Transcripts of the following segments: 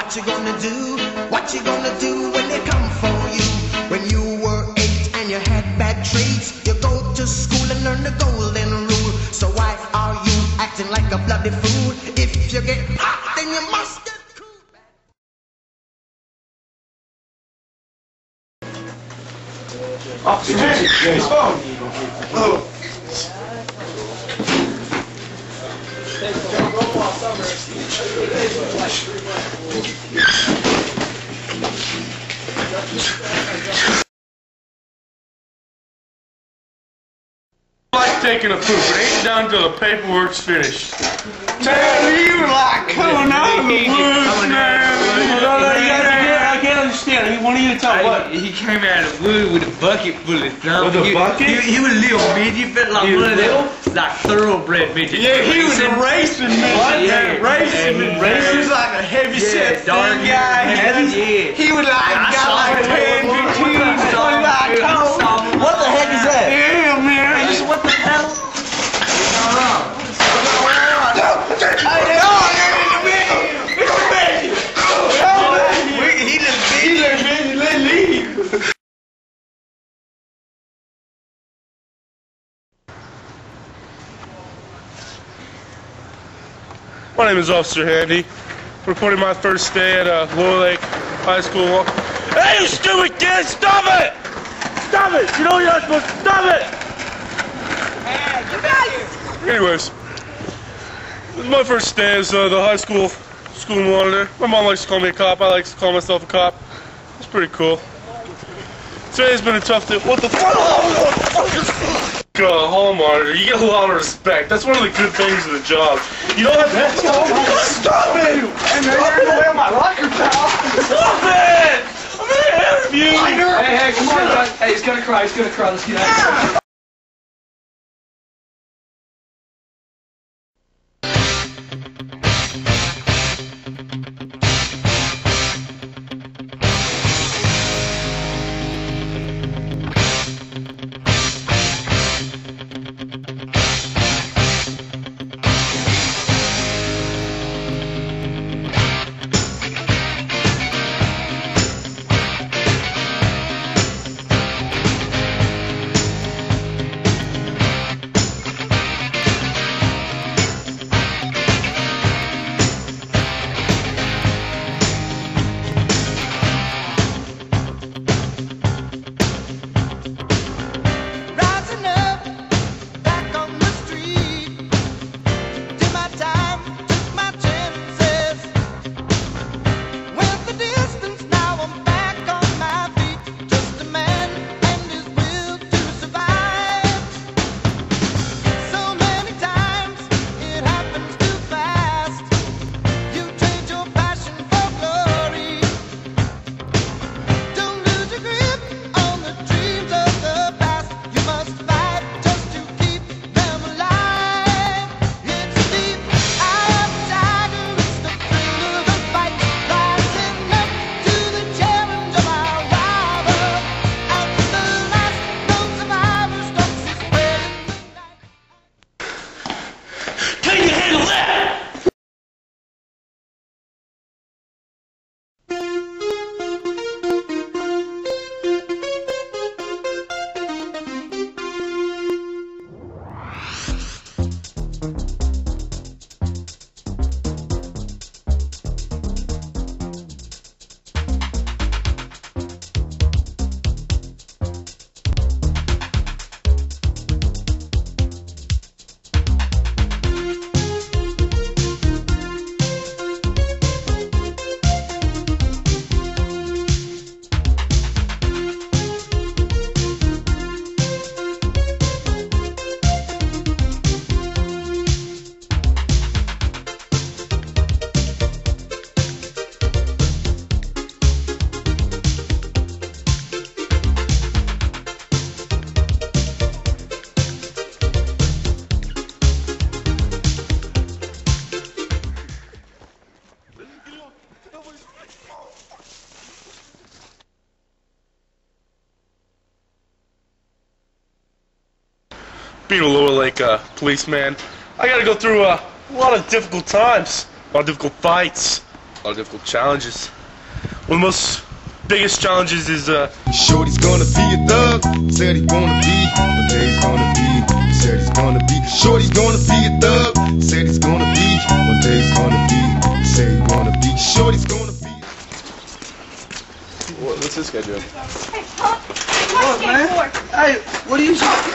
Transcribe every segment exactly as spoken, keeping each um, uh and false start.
What you gonna do? What you gonna do when they come for you? When you were eight and you had bad traits, you go to school and learn the golden rule. So why are you acting like a bloody fool? If you get hot, then you must get cool. Oh, James. Oh. I like taking a poop. It ain't done until the paperwork's finished. Man, you were like coming out of the woods, man. I can't understand. He wanted you to tell what? He came out of the wood with a bucket full of something. With a He- bucket? He, he was a little midget, felt like He was one of little? them, like thoroughbred midgets. Yeah, he was a racing man. What? Yeah, Yeah. racing Yeah, man. he- He was like a heavy set dark thin guy. hair, He, yeah. he would like I got saw like him. ten, fifteen, twenty like cold. What the heck is that? Yeah, man. What the hell? My name is Officer Handy. Reporting my first day at uh, Lower Lake High School. Hey, you stupid kid! Stop it! Stop it! You know you're not supposed to stop it! Anyways, this is my first day as uh, the high school school monitor. My mom likes to call me a cop. I like to call myself a cop. It's pretty cool. Today's been a tough day. What the fuck? What the fuck is God, hall monitor, you get a lot of respect. That's one of the good things of the job. You don't have to stop it! And then you're in the way of my locker, pal. Stop it! I'm in an interview! Hey, hey, come on. Hey, he's gonna cry, he's gonna cry. Let's get out of here. Rising up, back on the street. Did my time, took my chances. Went the distance, now I'm back on my feet. Just a man and his will to survive. So many times it happens too fast. You trade your passion for glory. Don't lose your grip on the dreams of the past. You must fight just to keep them alive. It's a deep eye of the tiger. It's the thrill of the fight. Rising up to the challenge of our rival. At the last, no survivor stalks his prey in the night. Can you handle that? Being a Lower Lake uh, policeman, I gotta go through uh, a lot of difficult times, a lot of difficult fights, a lot of difficult challenges. One of the most biggest challenges is uh, Shorty's gonna be a thug, said he's gonna be. One day he's gonna be, said he's gonna be. Shorty's gonna be a thug, said he's gonna be. One day he's gonna be, said he's gonna be. Shorty's gonna be. what, what's this guy doing? What, man? Hey, what are you talking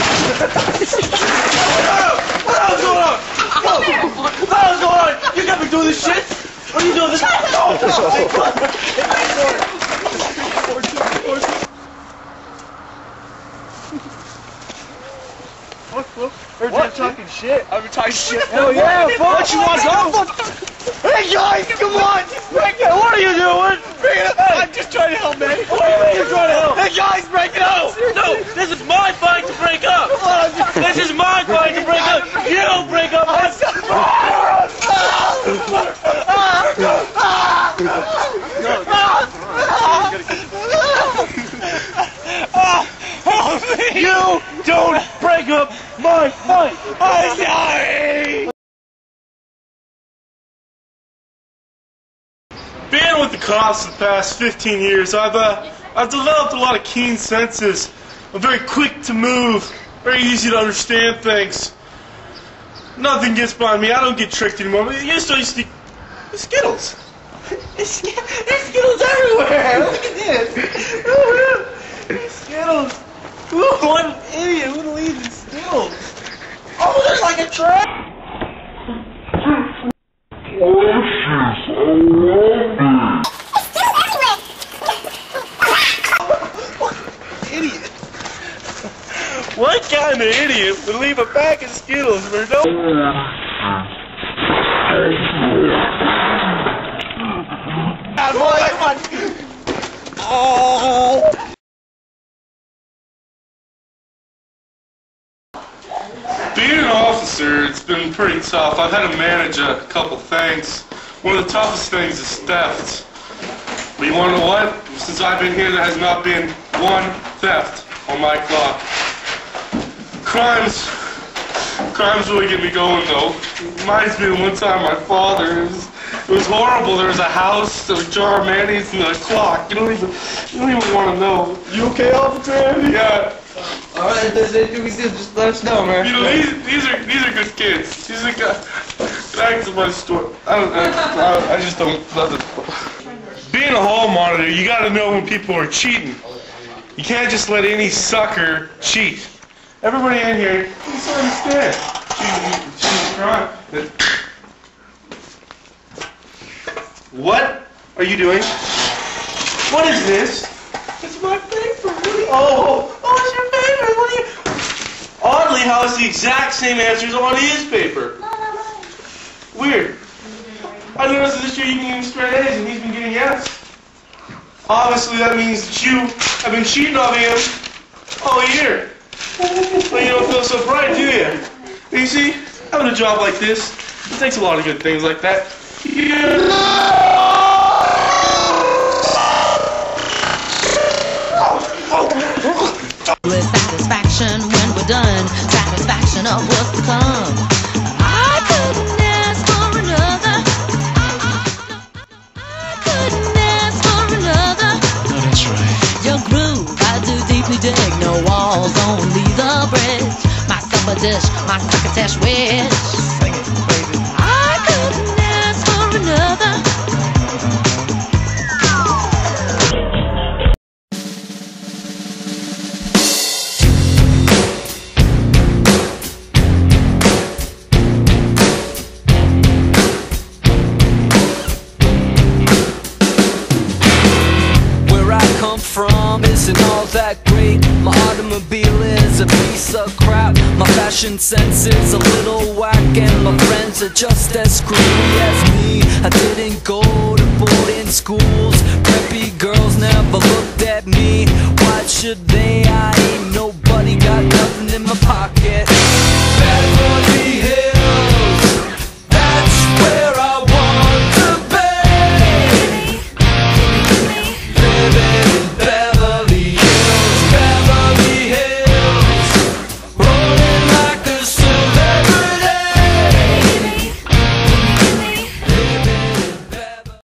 What the hell's going on? What the hell's going on? You got me doing this shit? What are you doing this? Look, look. Heard you talking shit. I'm talking shit. Hell yeah, fuck. You want to go? Hey guys, come on! Break it! What are you doing? Break it up! Hey. I'm just trying to help, man. What do you mean you're trying to help? Hey guys, break it up! No, this is my fight to break up. This is my fight to break up. You don't break up. You don't break up my fight. I'm sorry. Being with the cops the past fifteen years, I've uh, I've developed a lot of keen senses. I'm very quick to move, very easy to understand things. Nothing gets by me. I don't get tricked anymore. But used to, I used to Skittles. There's Skittles everywhere! Look at this! There's Skittles! Ooh, what an idiot! Who would leave the Skittles? Oh, there's like a trap! Idiot! What kind of idiot would leave a pack of Skittles for no? Oh! Being an officer, it's been pretty tough. I've had to manage a couple things. One of the toughest things is theft. But you want to know what? Since I've been here, there has not been one theft on my clock. Crimes, crimes really get me going though. It reminds me of one time my father. It was, it was horrible. There was a house, there was a jar of mayonnaise, and a clock. You don't even, you don't even want to know. You okay, officer? Yeah. Alright, if there's anything we do, just let us know, man. You know, these, these are these are good kids. These are good. Back to my story. I don't. I, I just don't. Nothing. Being a hall monitor, you got to know when people are cheating. You can't just let any sucker cheat. Everybody in here, just understand. Cheating, cheating, crime. What are you doing? What is this? It's my paper. What are you... Oh, oh, it's your paper. What are you? Oddly, how it's the exact same answers on his paper. Weird. I noticed that this year you've been getting straight A's and he's been getting F's. Obviously, that means that you have been cheating on him all year. Well, you don't feel so bright, do you? You see, having a job like this, it takes a lot of good things like that. Yeah. With satisfaction when we're done, satisfaction of what's to come. I couldn't ask for another. I couldn't ask for another. No, that's right. Your groove, I do deeply dig. No walls, only the bridge. My supper dish, my crocketesh wish. Sing it, baby. I couldn't ask for another. From isn't all that great. My automobile is a piece of crap. My fashion sense is a little whack, and my friends are just as screwy as me. I didn't go to boarding schools. Preppy girls never looked at me. Why should they? I ain't